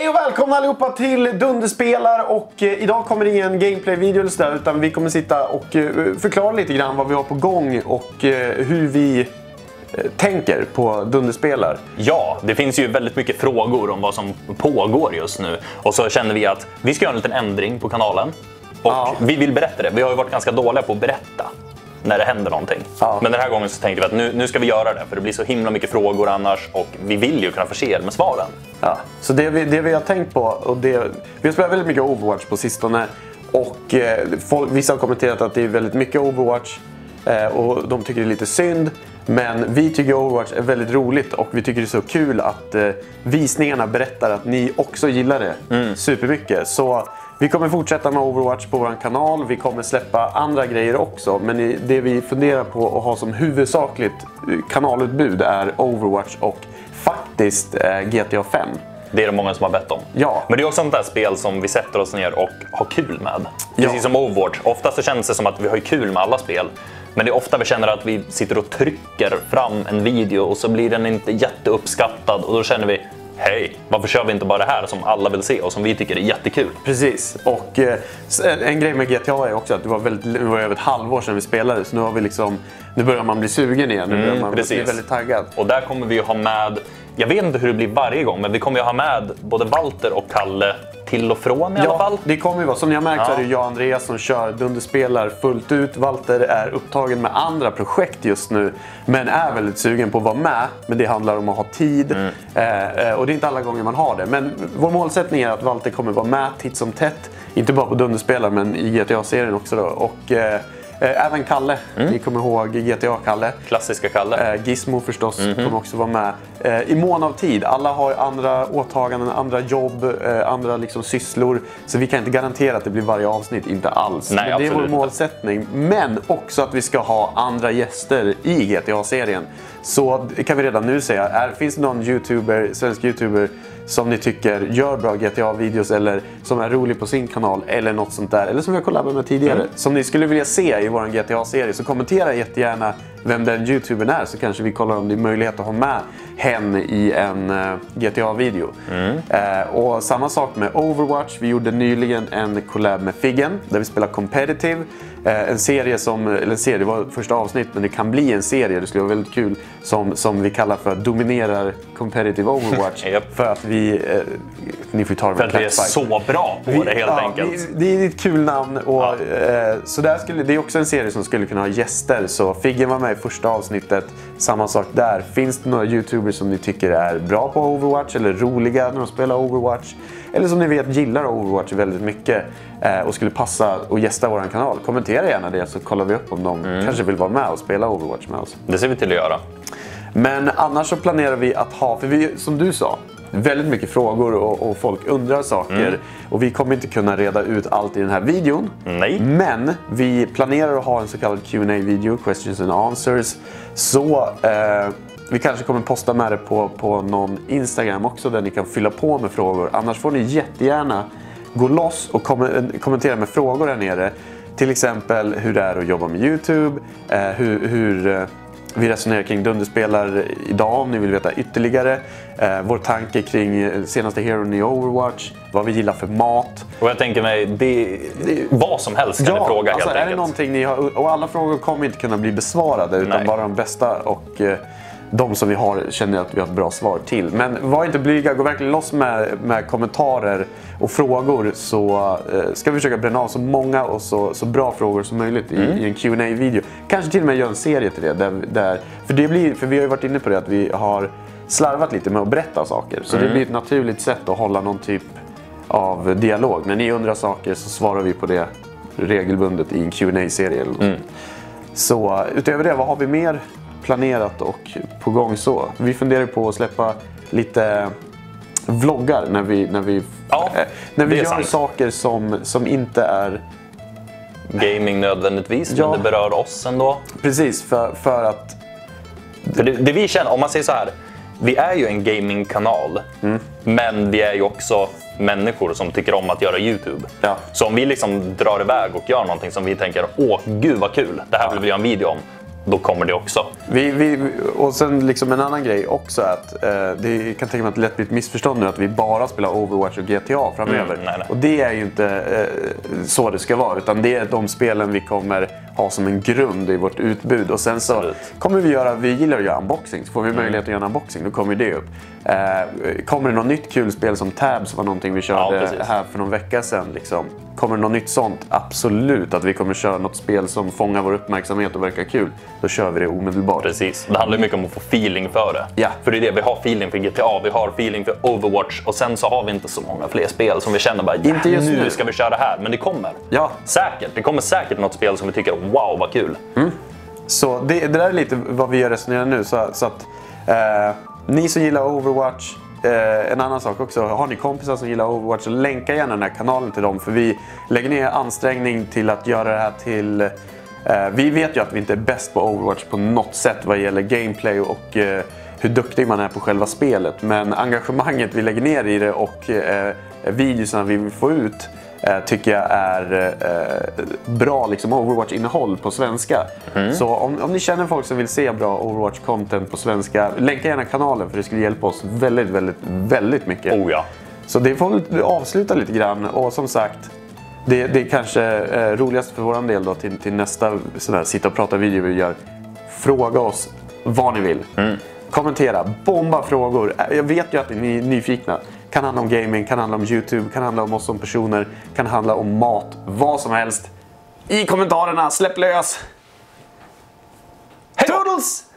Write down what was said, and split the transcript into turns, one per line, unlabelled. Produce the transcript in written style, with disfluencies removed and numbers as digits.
Hej och välkomna allihopa till Dunderspelar, och idag kommer det ingen gameplay-video eller sådär, utan vi kommer sitta och förklara lite grann vad vi har på gång och hur vi tänker på Dunderspelar.
Ja, det finns ju väldigt mycket frågor om vad som pågår just nu, och så känner vi att vi ska göra en liten ändring på kanalen och vi vill berätta det. Vi har ju varit ganska dåliga på att berätta när det händer någonting. Men den här gången så tänkte vi att nu ska vi göra det, för det blir så himla mycket frågor annars, och vi vill ju kunna förse er med svaren.
Ja, så det vi har tänkt på, och vi har spelat väldigt mycket Overwatch på sistone, och vissa har kommenterat att det är väldigt mycket Overwatch och de tycker det är lite synd. Men vi tycker Overwatch är väldigt roligt, och vi tycker det är så kul att visningarna berättar att ni också gillar det supermycket. Så vi kommer fortsätta med Overwatch på vår kanal. Vi kommer släppa andra grejer också. Men det vi funderar på att ha som huvudsakligt kanalutbud är Overwatch och faktiskt GTA 5.
Det är det många som har bett om.
Ja.
Men det är också sånt där spel som vi sätter oss ner och har kul med. Precis som Overwatch. Ofta så känns det som att vi har kul med alla spel. Men det är ofta vi känner att vi sitter och trycker fram en video och så blir den inte jätteuppskattad. Och då känner vi, hej, varför kör vi inte bara det här som alla vill se och som vi tycker är jättekul?
Precis, och en grej med GTA är också att det var över ett halvår sedan vi spelade. Så nu har vi nu börjar man bli sugen igen, nu börjar man bli väldigt taggad.
Och där kommer vi ju ha med, jag vet inte hur det blir varje gång, men vi kommer ju ha med både Walter och Kalle till och från i alla fall.
Det kommer ju vara. Som ni har märkt så är det jag och Andreas som kör Dunderspelar fullt ut. Walter är upptagen med andra projekt just nu, men är väldigt sugen på att vara med. Men det handlar om att ha tid. Och det är inte alla gånger man har det. Men vår målsättning är att Walter kommer vara med titt som tätt. Inte bara på Dunderspelar, men i GTA-serien också då. Och även Kalle. Ni kommer ihåg GTA-Kalle.
Klassiska Kalle.
Gizmo förstås kommer också vara med. I mån av tid. Alla har andra åtaganden, andra jobb, andra sysslor. Så vi kan inte garantera att det blir varje avsnitt, inte alls.
Nej,
men det är vår målsättning. Men också att vi ska ha andra gäster i GTA-serien. Så kan vi redan nu säga, finns det någon svensk YouTuber som ni tycker gör bra GTA-videos eller som är rolig på sin kanal eller något sånt där, eller som vi har kollaborerat med tidigare, som ni skulle vilja se i vår GTA-serie, så kommentera jättegärna vem den YouTubern är, så kanske vi kollar om det är möjlighet att ha med henne i en GTA-video. Och samma sak med Overwatch. Vi gjorde nyligen en collab med Figgen där vi spelar competitive. En serie det var första avsnitt, men det kan bli en serie, det skulle vara väldigt kul, som vi kallar för Dominerar Competitive Overwatch. För att ni får ta det med
för att vi är så bra på det helt enkelt.
Det är ett kul namn. Och, så det är också en serie som skulle kunna ha gäster. Så Figgen var med i första avsnittet. Samma sak där. Finns det några YouTubers som ni tycker är bra på Overwatch eller roliga när de spelar Overwatch, eller som ni vet gillar Overwatch väldigt mycket och skulle passa och gästa vår kanal, kommentera gärna det, så kollar vi upp om de kanske vill vara med och spela Overwatch med oss.
Det ser vi till att göra.
Men annars så planerar vi att ha, för vi, som du sa, väldigt mycket frågor och folk undrar saker. Och vi kommer inte kunna reda ut allt i den här videon.
Nej.
Men vi planerar att ha en så kallad Q&A-video, Questions and Answers. Så vi kanske kommer posta med det på någon Instagram också, där ni kan fylla på med frågor. Annars får ni jättegärna gå loss och kommentera med frågor här nere. Till exempel hur det är att jobba med YouTube, hur vi resonerar kring Dunderspelar idag om ni vill veta ytterligare. Vår tanke kring senaste heron i Overwatch, vad vi gillar för mat.
Och jag tänker mig, vad som helst kan ni fråga helt enkelt.
Är det någonting ni har, och alla frågor kommer inte kunna bli besvarade, utan bara de bästa och de som vi har känner att vi har ett bra svar till. Men var inte blyga, gå verkligen loss med kommentarer och frågor, så ska vi försöka bränna av så många och så bra frågor som möjligt i en Q&A-video. Kanske till och med göra en serie till det. För vi har ju varit inne på det, att vi har slarvat lite med att berätta saker. Så det blir ett naturligt sätt att hålla någon typ av dialog. När ni undrar saker så svarar vi på det regelbundet i en Q&A-serie. Så utöver det, vad har vi mer planerat och på gång? Så vi funderar på att släppa lite vloggar när vi gör saker som inte är
gaming nödvändigtvis, men det berör oss ändå.
Precis, för att
det vi känner, om man säger så här, vi är ju en gamingkanal, men vi är ju också människor som tycker om att göra YouTube. Så om vi drar iväg och gör någonting som vi tänker, åh gud vad kul, det här vill vi göra en video om, då kommer det också.
Och sen liksom en annan grej också att det kan tänka mig att det lätt blir ett missförstånd nu att vi bara spelar Overwatch och GTA framöver.
Nej.
Och det är ju inte så det ska vara, utan det är de spelen vi kommer ha som en grund i vårt utbud. Och sen så kommer vi gillar att göra unboxing, så får vi möjlighet att göra en unboxing, då kommer det upp. Kommer det något nytt kul spel som Tabs var någonting vi körde här för någon vecka sedan liksom. Kommer det något nytt sånt? Absolut att vi kommer köra något spel som fångar vår uppmärksamhet och verkar kul. Då kör vi det omedelbart.
Precis. Det handlar mycket om att få feeling för det.
Ja.
För det är det, vi har feeling för GTA, vi har feeling för Overwatch och sen så har vi inte så många fler spel som vi känner bara
inte just
nu ska vi köra det här. Men det kommer.
Ja.
Säkert. Det kommer säkert något spel som vi tycker wow vad kul.
Så det där är lite vad vi gör resonerar nu. Så att ni som gillar Overwatch, en annan sak också, har ni kompisar som gillar Overwatch så länka gärna den här kanalen till dem, för vi lägger ner ansträngning till att göra det här till vi vet ju att vi inte är bäst på Overwatch på något sätt vad gäller gameplay och hur duktig man är på själva spelet, men engagemanget vi lägger ner i det och videorna vi vill få ut tycker jag är bra liksom Overwatch-innehåll på svenska. Så om ni känner folk som vill se bra Overwatch-content på svenska, länka gärna kanalen, för det skulle hjälpa oss väldigt, väldigt, väldigt mycket.
Oh ja.
Så det får vi avsluta lite grann, och som sagt det är kanske roligast för våran del då till nästa sån här sitta och prata video vi gör. Fråga oss vad ni vill. Kommentera, bomba frågor. Jag vet ju att ni är nyfikna. Kan handla om gaming, kan handla om YouTube, kan handla om oss som personer, kan handla om mat, vad som helst. I kommentarerna, släpp lös! Hej då! Toodles!